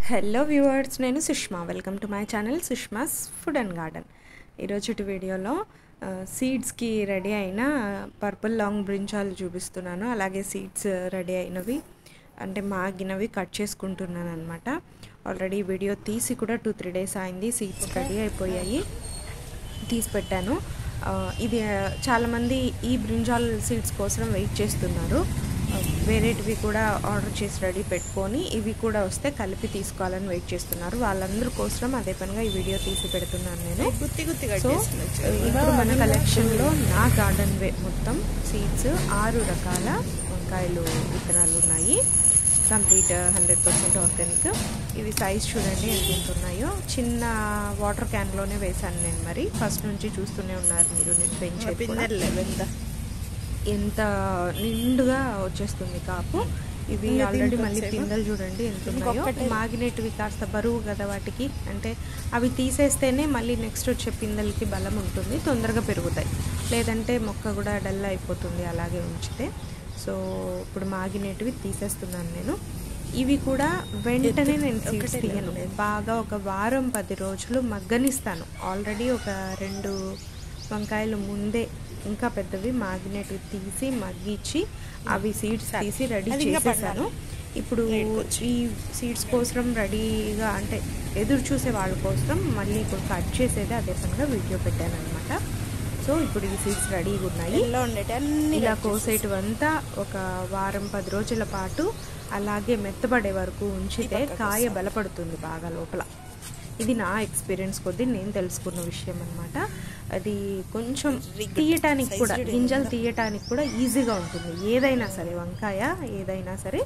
Hello viewers, నేను Sushma. Welcome to my channel Sushma's food and garden. ఈరోజు వీడియోలో సీడ్స్కి రెడీ అయిన పర్పుల్ లాంగ్ బ్రింజాల్ చూపిస్తున్నాను. అలాగే సీడ్స్ రెడీ అయినవి అంటే మాగినవి కట్ చేసుకుంటున్నాను అనమాట. ఆల్రెడీ వీడియో తీసి కూడా 2-3 డేస్ అయింది. సీడ్స్ రెడీ అయిపోయాయి, తీసి పెట్టాను. ఇది చాలామంది ఈ బ్రింజాల్ సీడ్స్ కోసం వెయిట్ చేస్తున్నారు. వేరేటివి కూడా ఆర్డర్ చేసి రెడీ పెట్టుకొని ఇవి కూడా వస్తే కలిపి తీసుకోవాలని వెయిట్ చేస్తున్నారు. వాళ్ళందరి కోసం అదే పనిగా ఈ వీడియో తీసి పెడుతున్నాను నేను. సో ఇప్పుడు మన కలెక్షన్లో నా గార్డెన్ వే మొత్తం సీడ్స్ 6 రకాల వంకాయలు విత్తనాలు ఉన్నాయి. Complete 100% organic. ఇవి సైజ్ చూడండి ఎంత ఉన్నాయో. చిన్న వాటర్ క్యాన్లోనే వేశాను నేను. మరి ఫస్ట్ నుంచి చూస్తూనే ఉన్నారు మీరు. నేను పెంచే ఎంత నిండుగా వచ్చేస్తుంది కాపు. ఇవి ఆల్రెడీ మళ్ళీ పిందెలు చూడండి ఎంత ఉన్నాయో. మాగినటివి కాస్త బరువు కదా వాటికి, అంటే అవి తీసేస్తేనే మళ్ళీ నెక్స్ట్ వచ్చే పిందెలకి బలం ఉంటుంది, తొందరగా పెరుగుతాయి. లేదంటే మొక్క కూడా డల్ అయిపోతుంది అలాగే ఉంచితే. సో ఇప్పుడు మాగినటివి తీసేస్తున్నాను నేను. ఇవి కూడా వెంటనే నేను సీడ్స్ తీయను. బాగా ఒక వారం 10 రోజులు మగ్గనిస్తాను. ఆల్రెడీ ఒక 2 వంకాయలు ముందే ఇంకా పెద్దవి మాగినటివి తీసి మగ్గించి అవి సీడ్స్ తీసి రెడీ చేసేసాను. ఇప్పుడు ఈ సీడ్స్ కోసం రెడీగా అంటే ఎదురు చూసే వాళ్ళ కోసం మళ్ళీ ఇప్పుడు కట్ చేసేది అదే పనిగా వీడియో పెట్టాను అనమాట. సో ఇప్పుడు ఈ సీడ్స్ రెడీగా ఉన్నాయి. ఇలా కోసేటివంతా ఒక వారం 10 రోజుల పాటు అలాగే మెత్తబడే వరకు ఉంచితే కాయ బలపడుతుంది బాగా లోపల. ఇది నా ఎక్స్పీరియన్స్ కొద్దీ నేను తెలుసుకున్న విషయం అనమాట. అది కొంచెం తీయటానికి కూడా, గింజలు తీయటానికి కూడా ఈజీగా ఉంటుంది. ఏదైనా సరే వంకాయ ఏదైనా సరే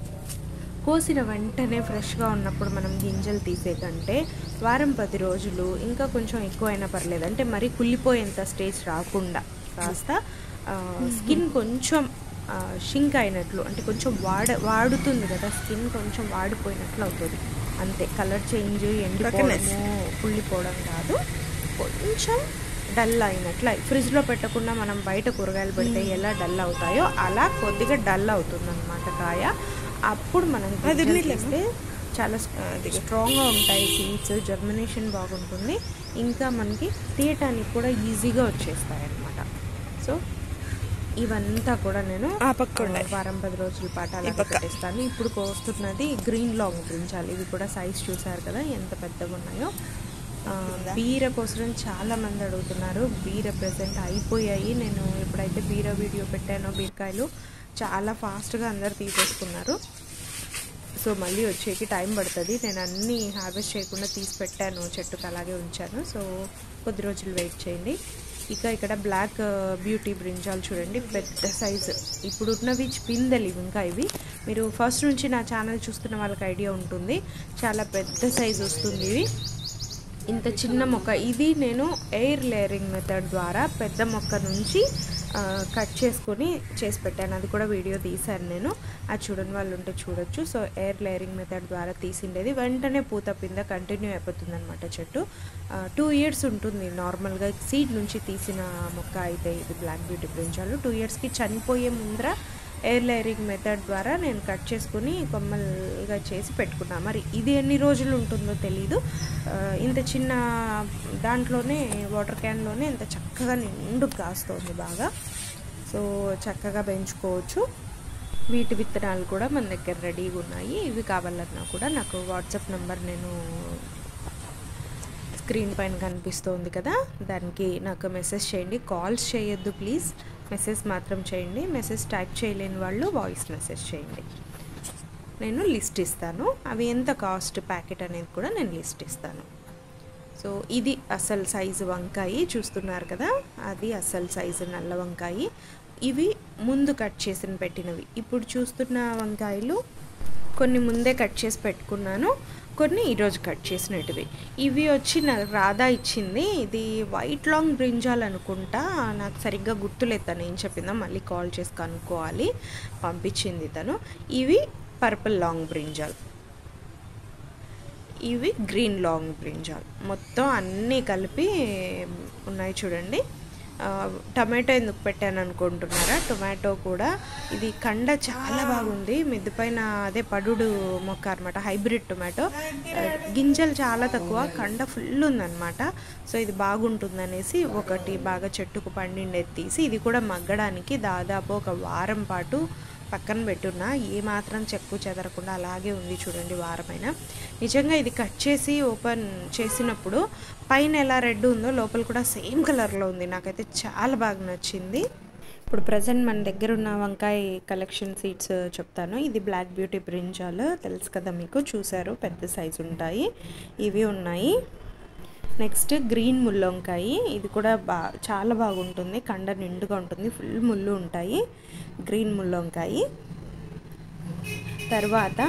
కోసిన వెంటనే ఫ్రెష్గా ఉన్నప్పుడు మనం గింజలు తీసే కంటే వారం 10 రోజులు ఇంకా కొంచెం ఎక్కువైనా పర్లేదు, అంటే మరీ కుళ్ళిపోయేంత స్టేజ్ రాకుండా కాస్త స్కిన్ కొంచెం షింక్ అయినట్లు, అంటే కొంచెం వాడుతుంది కదా స్కిన్, కొంచెం వాడిపోయినట్లు అవుతుంది అంతే. కలర్ చేంజ్, ఎండిపోవడము, కుళ్ళిపోవడం కాదు, కొంచెం డల్ అయినట్లు. ఫ్రిడ్జ్లో పెట్టకుండా మనం బయట కూరగాయలు పెడితే ఎలా డల్ అవుతాయో అలా కొద్దిగా డల్ అవుతుంది అనమాట కాయ. అప్పుడు మనం తీస్తే చాలా స్ట్రాంగ్గా ఉంటాయి సీడ్స్, జర్మినేషన్ బాగుంటుంది, ఇంకా మనకి తీయటానికి కూడా ఈజీగా వచ్చేస్తాయి అన్నమాట. సో ఇవంతా కూడా నేను వారం 10 రోజుల పాటు అలా పెట్టేస్తాను. ఇప్పుడు కోస్తున్నది గ్రీన్ లాంగ్ బ్రింజాల్. ఇవి కూడా సైజ్ చూసారు కదా ఎంత పెద్దగా ఉన్నాయో. బీర కోసం చాలా మంది అడుగుతున్నారు. బీర ప్రెసెంట్ అయిపోయాయి. నేను ఎప్పుడైతే బీర వీడియో పెట్టానో బీరకాయలు చాలా ఫాస్ట్గా అందరు తీసేసుకున్నారు. సో మళ్ళీ వచ్చేకి టైం పడుతుంది. నేను అన్నీ హార్వెస్ట్ చేయకుండా తీసి పెట్టాను, చెట్టుకు అలాగే ఉంచాను. సో కొద్ది రోజులు వెయిట్ చేయండి. ఇక ఇక్కడ బ్లాక్ బ్యూటీ బ్రింజాల్ చూడండి, పెద్ద సైజు. ఇప్పుడు ఉన్నవి పిందెలు ఇంకా. ఇవి మీరు ఫస్ట్ నుంచి నా ఛానల్ చూస్తున్న వాళ్ళకి ఐడియా ఉంటుంది. చాలా పెద్ద సైజు వస్తుంది ఇది. ఇంత చిన్న మొక్క ఇది నేను ఎయిర్ లేయరింగ్ మెథడ్ ద్వారా పెద్ద మొక్క నుంచి కట్ చేసుకొని చేసి పెట్టాను. అది కూడా వీడియో తీశాను నేను, అది చూడని వాళ్ళు ఉంటే చూడొచ్చు. సో ఎయిర్ లేయరింగ్ మెథడ్ ద్వారా తీసిండేది. వెంటనే పూత పింద కంటిన్యూ అయిపోతుంది అనమాట. చెట్టు 2 years ఉంటుంది నార్మల్గా సీడ్ నుంచి తీసిన మొక్క అయితే. ఇది బ్లాక్ బ్యూటీ బ్రింజాలు 2 yearsకి చనిపోయే ముందర ఎయిర్ లేయరింగ్ మెథడ్ ద్వారా నేను కట్ చేసుకుని కొమ్మలుగా చేసి పెట్టుకున్నా. మరి ఇది ఎన్ని రోజులు ఉంటుందో తెలీదు. ఇంత చిన్న దాంట్లోనే వాటర్ క్యాన్లోనే ఇంత చక్కగా నిండు కాస్తుంది బాగా. సో చక్కగా పెంచుకోవచ్చు. వీటి విత్తనాలు కూడా మన దగ్గర రెడీగా ఉన్నాయి. ఇవి కావాలన్నా కూడా నాకు వాట్సాప్ నెంబర్ నేను స్క్రీన్ పైన కనిపిస్తుంది కదా, దానికి నాకు మెసేజ్ చేయండి. కాల్స్ చేయొద్దు ప్లీజ్, మెసేజ్ మాత్రం చేయండి. మెసేజ్ టైప్ చేయలేని వాళ్ళు వాయిస్ మెసేజ్ చేయండి. నేను లిస్ట్ ఇస్తాను. అవి ఎంత కాస్ట్ ప్యాకెట్ అనేది కూడా నేను లిస్ట్ ఇస్తాను. సో ఇది అసలు సైజు వంకాయ చూస్తున్నారు కదా, అది అసలు సైజు నల్ల వంకాయ. ఇవి ముందు కట్ చేసి పెట్టినవి. ఇప్పుడు చూస్తున్న వంకాయలు కొన్ని ముందే కట్ చేసి పెట్టుకున్నాను, కొన్ని ఈరోజు కట్ చేసినటివి. ఇవి వచ్చి నాకు రాధా ఇచ్చింది. ఇది వైట్ లాంగ్ బ్రింజాల్ అనుకుంటా, నాకు సరిగ్గా గుర్తులేదు తను ఏం చెప్పిందో, మళ్ళీ కాల్ చేసి కనుక్కోవాలి. పంపించింది తను. ఇవి పర్పుల్ లాంగ్ బ్రింజాల్, ఇవి గ్రీన్ లాంగ్ బ్రింజాల్. మొత్తం అన్నీ కలిపి ఉన్నాయి చూడండి. టమాటో ఎందుకు పెట్టాను అనుకుంటున్నారా? టొమాటో కూడా ఇది కండ చాలా బాగుంది. మిద్ది పైన అదే పడుడు మొక్క అనమాట, హైబ్రిడ్ టొమాటో. గింజలు చాలా తక్కువ, కండ ఫుల్ ఉందన్నమాట. సో ఇది బాగుంటుందనేసి ఒకటి బాగా చెట్టుకు పండిండేది తీసి, ఇది కూడా మగ్గడానికి దాదాపు ఒక వారం పాటు పక్కన పెట్టున్నా. ఏమాత్రం చెక్కు చెదరకుండా అలాగే ఉంది చూడండి వారమైన. నిజంగా ఇది కట్ చేసి ఓపెన్ చేసినప్పుడు పైన ఎలా రెడ్ ఉందో లోపల కూడా సేమ్ కలర్లో ఉంది. నాకైతే చాలా బాగా నచ్చింది. ఇప్పుడు ప్రజెంట్ మన దగ్గర ఉన్న వంకాయ కలెక్షన్ సీడ్స్ చెప్తాను. ఇది బ్లాక్ బ్యూటీ బ్రింజాల్ తెలుసు కదా మీకు, చూసారు, పెద్ద సైజు ఉంటాయి, ఇవి ఉన్నాయి. నెక్స్ట్ గ్రీన్ ముల్లొంకాయ, ఇది కూడా చాలా బాగుంటుంది, కండ నిండుగా ఉంటుంది, ఫుల్ ముళ్ళు ఉంటాయి, గ్రీన్ ముల్లొంకాయ. తర్వాత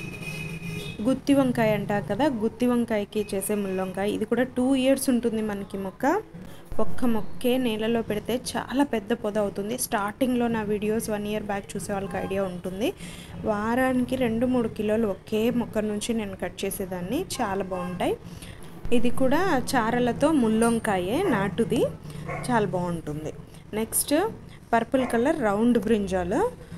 గుత్తి వంకాయ అంటారు కదా, గుత్తి వంకాయకి చేసే ముల్లొంకాయ, ఇది కూడా 2 years ఉంటుంది మనకి మొక్క. ఒక్క మొక్కే నేలలో పెడితే చాలా పెద్ద పొద అవుతుంది. స్టార్టింగ్లో నా వీడియోస్ 1 year బ్యాక్ చూసే వాళ్ళకి ఐడియా ఉంటుంది. వారానికి 2-3 కిలోలు ఒకే మొక్క నుంచి నేను కట్ చేసేదాన్ని, చాలా బాగుంటాయి. ఇది కూడా చారలతో ముల్లొంకాయే, నాటుది, చాలా బాగుంటుంది. Next purple colour round brinjal,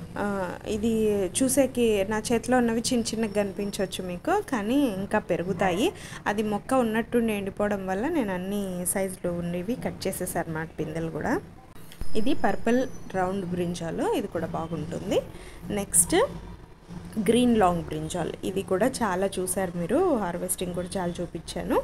ఇది చూసేకి నా చేతిలో ఉన్నవి చిన్న చిన్నగా కనిపించవచ్చు మీకు, కానీ ఇంకా పెరుగుతాయి. అది మొక్క ఉన్నట్టుండి ఎండిపోవడం వల్ల నేను అన్ని సైజులు ఉండేవి కట్ చేసేసాను అన్నమాట, పిందెలు కూడా. ఇది పర్పుల్ రౌండ్ బ్రింజాల్, ఇది కూడా బాగుంటుంది. నెక్స్ట్ గ్రీన్ లాంగ్ బ్రింజాల్, ఇది కూడా చాలా చూసారు మీరు, హార్వెస్టింగ్ కూడా చాలా చూపించాను.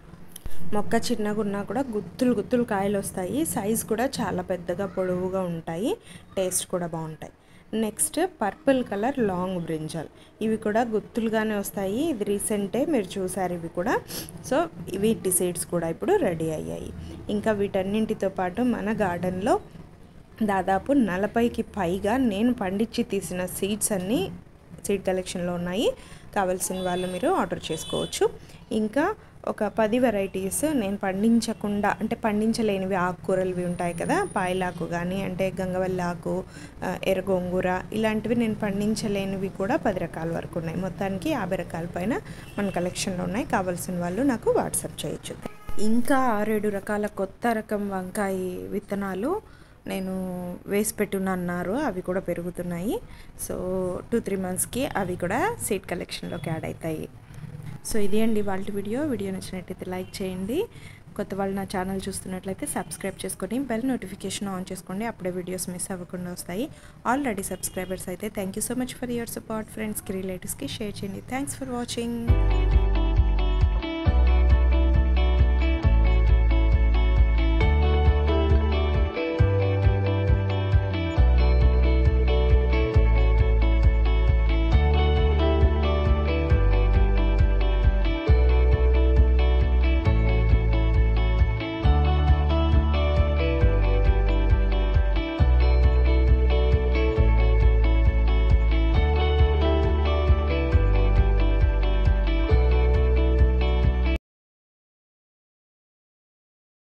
మొక్క చిన్నగా ఉన్నా కూడా గుత్తులు గుత్తులు కాయలు వస్తాయి, సైజ్ కూడా చాలా పెద్దగా పొడవుగా ఉంటాయి, టేస్ట్ కూడా బాగుంటాయి. Next purple colour long brinjal, ఇవి కూడా గుత్తులుగానే వస్తాయి, ఇది రీసెంటే మీరు చూసారు ఇవి కూడా. సో వీటి సీడ్స్ కూడా ఇప్పుడు రెడీ అయ్యాయి. ఇంకా వీటన్నింటితో పాటు మన గార్డెన్లో దాదాపు 40కి పైగా నేను పండించి తీసిన సీడ్స్ అన్నీ సీడ్ కలెక్షన్లో ఉన్నాయి. కావాల్సిన వాళ్ళు మీరు ఆర్డర్ చేసుకోవచ్చు. ఇంకా ఒక 10 వెరైటీస్ నేను పండించకుండా, అంటే పండించలేనివి ఆకుకూరలు ఉంటాయి కదా, పాయలాకు కానీ, అంటే గంగవల్లి ఆకు, ఎర్రగోంగూర, ఇలాంటివి నేను పండించలేనివి కూడా 10 రకాల వరకు ఉన్నాయి. మొత్తానికి 50 రకాల పైన మన కలెక్షన్లో ఉన్నాయి. కావాల్సిన వాళ్ళు నాకు వాట్సాప్ చేయొచ్చు. ఇంకా 6-7 రకాల కొత్త రకం వంకాయ విత్తనాలు నేను వేసి పెట్టున్నారు, అవి కూడా పెరుగుతున్నాయి. సో 2-3 monthsకి అవి కూడా సీడ్ కలెక్షన్లోకి యాడ్ అవుతాయి. సో ఇది అండి వాళ్ళ వీడియో నచ్చినట్టయితే లైక్ చేయండి. కొత్త వాళ్ళు నా ఛానల్ చూస్తున్నట్లయితే సబ్స్క్రైబ్ చేసుకొని బెల్ నోటిఫికేషన్ ఆన్ చేసుకోండి, అప్పుడే వీడియోస్ మిస్ అవ్వకుండా వస్తాయి. ఆల్రెడీ సబ్స్క్రైబర్స్ అయితే thank you so much for your support. ఫ్రెండ్స్కి, రిలేటివ్స్కి షేర్ చేయండి. Thanks for watching.